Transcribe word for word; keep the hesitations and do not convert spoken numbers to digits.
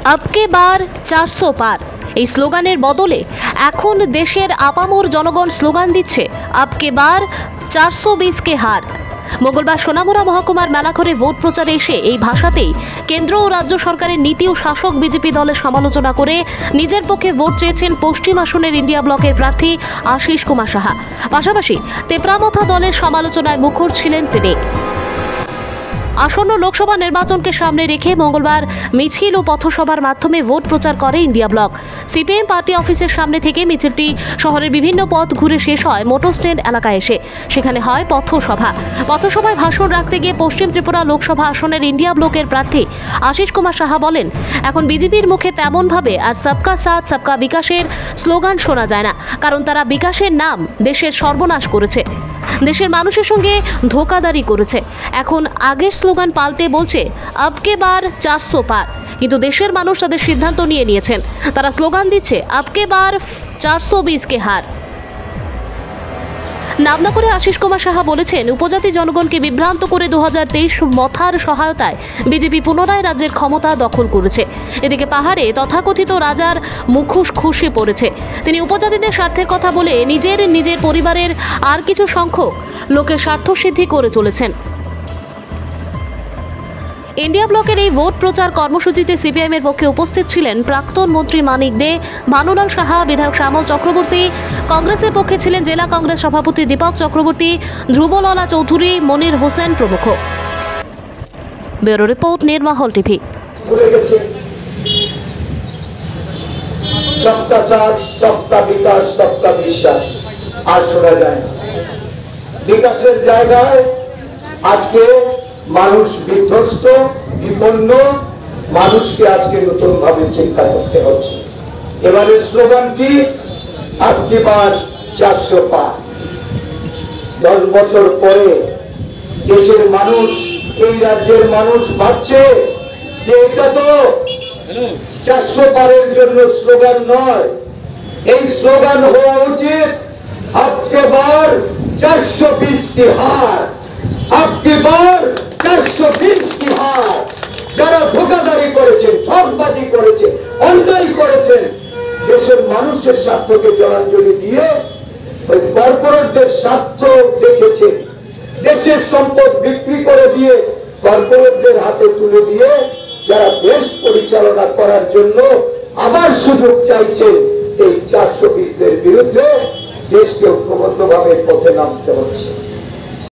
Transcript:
আবকে বার চারশো পার এই স্লোগানের বদলে এখন দেশের আপামর জনগণ স্লোগান দিচ্ছে আবকে বার চারশো বিশ কে হার। মঙ্গলবার সোনামুড়া মহকুমার মেলাঘরে ভোট প্রচারে এসে এই ভাষাতেই কেন্দ্র ও রাজ্য সরকারের নীতি ও শাসক বিজেপি দলের সমালোচনা করে নিজের পক্ষে ভোট চেয়েছেন পশ্চিম আসনের ইন্ডিয়া ব্লকের প্রার্থী আশিস কুমার সাহা। পাশাপাশি তেপরামথা দলের সমালোচনায় মুখর ছিলেন তিনি। আসন্ন লোকসভা নির্বাচনকে সামনে রেখে মঙ্গলবার মিছিল ও পথসভার মাধ্যমে ভোট প্রচার করে ইন্ডিয়া ব্লক। সিপিএম পার্টি অফিসের সামনে থেকে মিছিলটি শহরের বিভিন্ন পথ ঘুরে শেষ হয় মোটর স্ট্যান্ড এলাকায় এসে। সেখানে হয় পথসভা। পথসভায় ভাষণ রাখতে গিয়ে পশ্চিম ত্রিপুরা লোকসভা আসনের ইন্ডিয়া ব্লকের প্রার্থী আশিস কুমার সাহা বলেন, এখন বিজেপির মুখে তেমনভাবে আর সবকা সাথ সবকা বিকাশের স্লোগান শোনা যায় না, কারণ তারা বিকাশের নাম দেশের সর্বনাশ করেছে, দেশের মানুষের সঙ্গে ধোঁকাদারি করেছে। এখন আগের স্লোগান পাল্টে বলছে আবকে বার চারশো পার, কিন্তু দেশের মানুষ তাদের সিদ্ধান্ত নিয়ে নিয়েছেন। তারা স্লোগান দিচ্ছে আবকে বার চারশো বিশ কে হার। নাম না করে আশিস কুমার সাহা বলেছেন, উপজাতি জনগণকে বিভ্রান্ত করে দু হাজার তেইশ মথার সহায়তায় বিজেপি পুনরায় রাজ্যের ক্ষমতা দখল করেছে। এদিকে পাহাড়ে তথাকথিত রাজার মুখোশ খসে পড়েছে। তিনি উপজাতিদের স্বার্থের কথা বলে নিজের নিজের পরিবারের আর কিছু সংখ্যক লোকের স্বার্থ সিদ্ধি করে চলেছেন। ইন্ডিয়া ব্লকের এই ভোট প্রচার কর্মসূচিতে সিপিআইএমের পক্ষে উপস্থিত ছিলেন প্রাক্তন মন্ত্রী মানিক দে, ভানুলাল সাহা, বিধায়ক শ্যামল চক্রবর্তী। কংগ্রেসের পক্ষে ছিলেন জেলা কংগ্রেস সভাপতি দীপক চক্রবর্তী, ধ্রুবলালা চৌধুরী, মনির হোসেন প্রমুখ। Bureau report, Nirmahal TV. সবকা সাথ সবকা বিকাশ সবকা বিশ্বাস আর শোনা যায় না। বিকাশের জায়গায় আজকে মানুষ বিধ্বস্ত, বিপন্ন, মানুষকে আজকে নতুন ভাবে চিন্তা করতে হচ্ছে। এবারের স্লোগানটি আবকি বার চারশো পার। দশ বছর পরে দেশের মানুষ, এই রাজ্যের মানুষ ভাবছে যে এটা তো চারশো পারের জন্য স্লোগান নয়, এই স্লোগান হওয়া উচিত আবকে বার চারশো বিশ কি হার, আবকে বার চারশো বিশ কি হার। যারা ধোঁকাদারি করেছে, ঠকবাজি করেছে, অন্যায় করেছে, দেশের মানুষের স্বার্থকে জলাঞ্জলি দিয়ে ওই কর্পোরেটদের স্বার্থ দেখেছে, দেশের সম্পদ বিক্রি করে দিয়ে কর্পোরেটদের হাতে তুলে দিয়ে যারা দেশ পরিচালনা করার জন্য আবার সুযোগ চাইছে, এই চারশো বিশের বিরুদ্ধে দেশকে ঐক্যবদ্ধভাবে পথে নামতে হচ্ছে।